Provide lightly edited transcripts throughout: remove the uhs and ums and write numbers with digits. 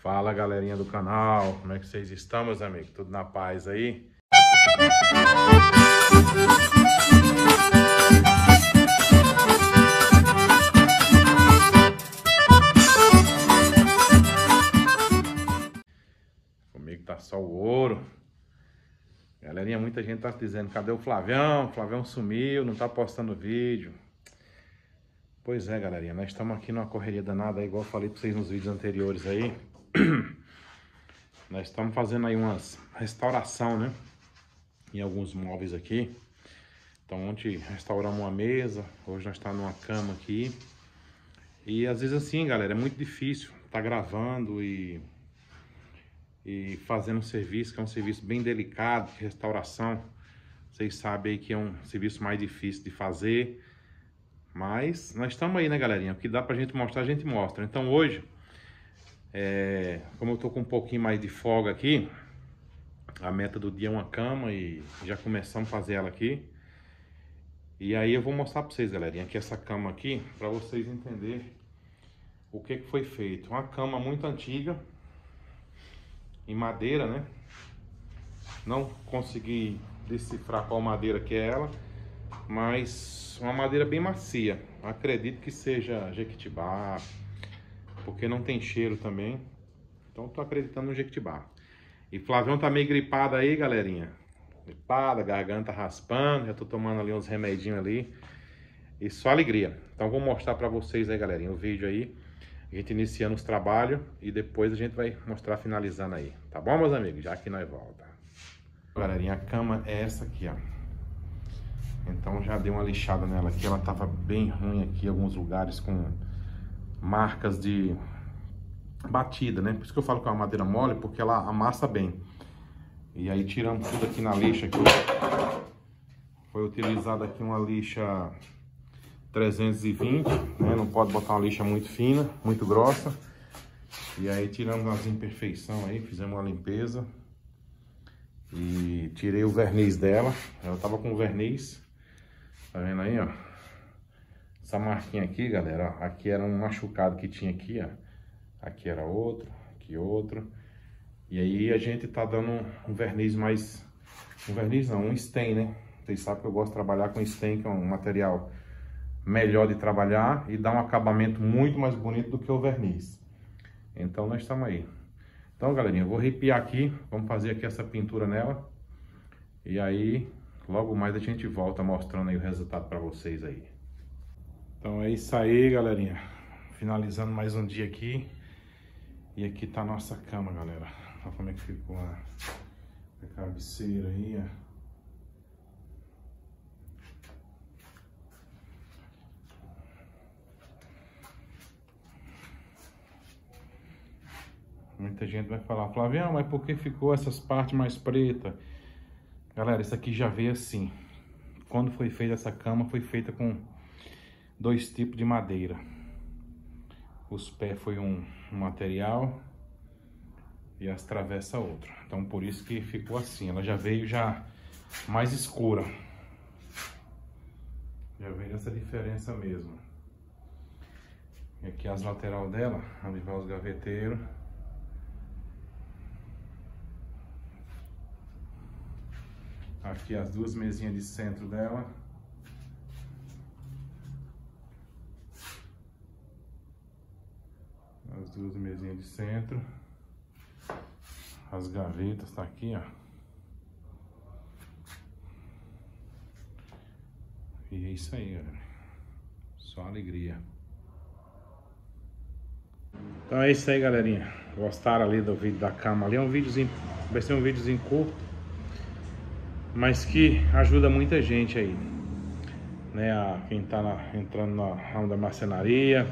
Fala, galerinha do canal, como é que vocês estão, meus amigos? Tudo na paz aí? Comigo tá só o ouro. Galerinha, muita gente tá dizendo, cadê o Flavião? O Flavião sumiu, não tá postando vídeo. Pois é, galerinha, nós estamos aqui numa correria danada, igual eu falei pra vocês nos vídeos anteriores aí. Nós estamos fazendo aí umas restauração, né? Em alguns móveis aqui. Então ontem restauramos uma mesa, hoje nós estamos numa cama aqui. E às vezes assim, galera, é muito difícil tá gravando e fazendo um serviço, que é um serviço bem delicado, de restauração. Vocês sabem aí que é um serviço mais difícil de fazer. Mas nós estamos aí, né, galerinha? O que dá pra gente mostrar, a gente mostra. Então hoje, como eu tô com um pouquinho mais de folga aqui, a meta do dia é uma cama e já começamos a fazer ela aqui. E aí eu vou mostrar pra vocês, galerinha, que essa cama aqui, pra vocês entenderem o que foi feito. Uma cama muito antiga, em madeira, né? Não consegui decifrar qual madeira que é ela, mas uma madeira bem macia. Acredito que seja jequitibá, porque não tem cheiro também. Então tô acreditando no jequitibá. E Flavião tá meio gripado aí, galerinha. Gripada, garganta raspando, já tô tomando ali uns remedinhos ali. E só alegria. Então vou mostrar pra vocês aí, galerinha, o vídeo aí. A gente iniciando os trabalhos e depois a gente vai mostrar finalizando aí. Tá bom, meus amigos? Já que nós volta. Galerinha, a cama é essa aqui, ó. Então já dei uma lixada nela aqui. Ela tava bem ruim aqui, alguns lugares com marcas de batida, né? Por isso que eu falo que é uma madeira mole, porque ela amassa bem. E aí tiramos tudo aqui na lixa aqui. Foi utilizada aqui uma lixa 320, né? Não pode botar uma lixa muito fina, muito grossa. E aí tiramos as imperfeições aí, fizemos uma limpeza. E tirei o verniz dela. Ela tava com verniz. Tá vendo aí, ó? Essa marquinha aqui, galera, ó, aqui era um machucado que tinha aqui, ó. Aqui era outro, aqui outro. E aí a gente tá dando um verniz mais... Um verniz não, um stain, né? Vocês sabem que eu gosto de trabalhar com stain, que é um material melhor de trabalhar e dá um acabamento muito mais bonito do que o verniz. Então nós estamos aí. Então, galerinha, eu vou arrepiar aqui, vamos fazer aqui essa pintura nela. E aí, logo mais a gente volta mostrando aí o resultado para vocês aí. Então é isso aí, galerinha. Finalizando mais um dia aqui. E aqui tá a nossa cama, galera. Olha como é que ficou a cabeceira aí, ó. Muita gente vai falar, Flavião, mas por que ficou essas partes mais pretas? Galera, isso aqui já veio assim. Quando foi feita essa cama, foi feita com dois tipos de madeira. Os pés foi um material e as travessas outro. Então por isso que ficou assim. Ela já veio já mais escura. Já veio essa diferença mesmo. E aqui as lateral dela, onde vai os gaveteiros. Aqui as duas mesinhas de centro dela. As duas mesinhas de centro. As gavetas tá aqui, ó. E é isso aí, galera. Só alegria. Então é isso aí, galerinha. Gostaram ali do vídeo da cama ali? É um videozinho, vai ser um videozinho curto, mas que ajuda muita gente aí, né? Quem tá entrando na ramo da marcenaria,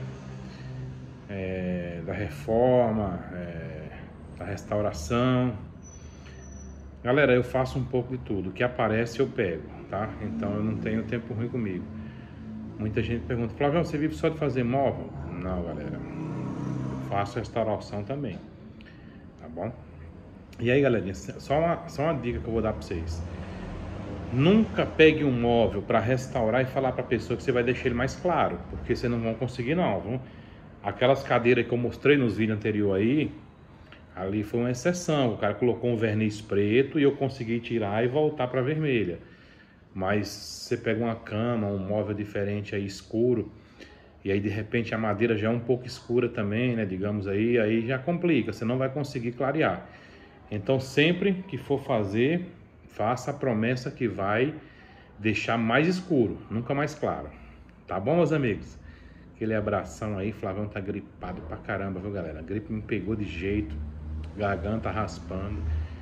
da reforma, da restauração. Galera, eu faço um pouco de tudo. O que aparece eu pego, tá? Então eu não tenho tempo ruim comigo. Muita gente pergunta, Flavião, você vive só de fazer móvel? Não, galera. Eu faço restauração também, tá bom? E aí, galerinha, só uma dica que eu vou dar pra vocês. Nunca pegue um móvel para restaurar e falar para a pessoa que você vai deixar ele mais claro, porque vocês não vão conseguir não, viu? Aquelas cadeiras que eu mostrei nos vídeos anteriores aí, Ali foi uma exceção, o cara colocou um verniz preto e eu consegui tirar e voltar para vermelha. Mas você pega uma cama, um móvel diferente aí escuro, e aí de repente a madeira já é um pouco escura também, né, digamos aí já complica, você não vai conseguir clarear. Então sempre que for fazer, faça a promessa que vai deixar mais escuro, nunca mais claro. Tá bom, meus amigos? Aquele abração aí, Flavião tá gripado pra caramba, viu, galera? A gripe me pegou de jeito, garganta raspando.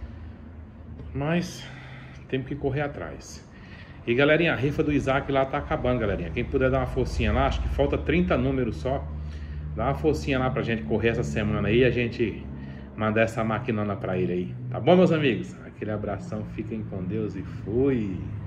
Mas temos que correr atrás. E galerinha, a rifa do Isaac lá tá acabando, galerinha. Quem puder dar uma forcinha lá, acho que falta 30 números só. Dá uma forcinha lá pra gente correr essa semana aí e a gente mandar essa maquinona pra ele aí. Tá bom, meus amigos? Aquele abração, fiquem com Deus e fui!